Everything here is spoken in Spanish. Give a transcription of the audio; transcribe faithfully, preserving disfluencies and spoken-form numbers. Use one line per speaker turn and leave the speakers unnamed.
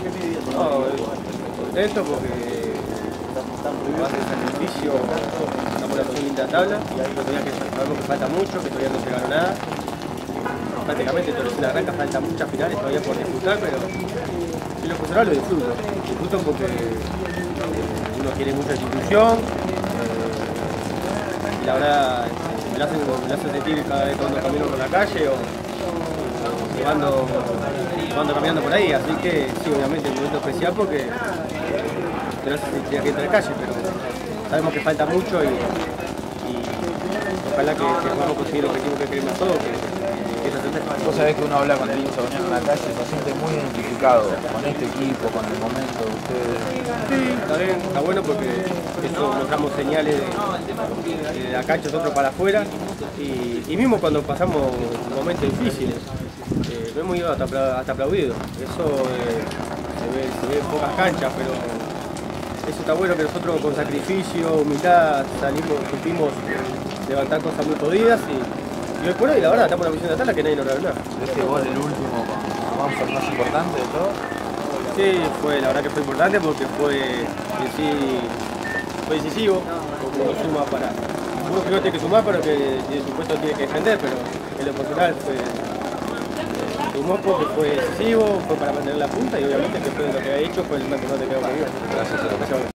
No, contento porque hace sacrificio, estamos en la segunda tabla, todavía que sabemos que falta mucho, que todavía no se ganó nada. Prácticamente todo es una arranca, faltan muchas finales todavía por disfrutar, pero en lo personal lo disfruto. Disfruto porque uno quiere mucha institución eh, y la verdad me lo hace, me lo hace sentir cada vez cuando camino por la calle o cuando, cuando caminando por ahí, así que sí, obviamente es un momento especial porque te lo hace sentir aquí entre la calle, pero sabemos que falta mucho y, y ojalá que, que podamos conseguir el objetivo que queremos todos, que, que es ascender.
Vos sabés que uno habla con el hincha Unión en la calle, se siente muy identificado con este equipo, con el momento de ustedes.
Sí, está bien, está bueno porque eso nos damos señales de, de la cancha nosotros para afuera y, y mismo cuando pasamos momentos difíciles, eh, no hemos ido hasta, hasta aplaudidos. Eso eh, se, ve, se ve en pocas canchas, pero eso está bueno que nosotros con sacrificio, humildad, salimos, supimos levantar cosas muy jodidas y, y hoy por hoy la verdad estamos en la visión de tabla que nadie nos regaló nada.
Este gol, el último, vamos a ser más importante de todo.
Sí, fue, la verdad que fue importante porque fue, sí, fue decisivo, porque uno suma para, uno primero tiene que sumar pero que de su puesto tiene que defender, pero en lo personal fue, sumó porque fue decisivo, fue para mantener la punta y obviamente que fue lo que había hecho fue el campeonato que quedó conmigo.
Gracias a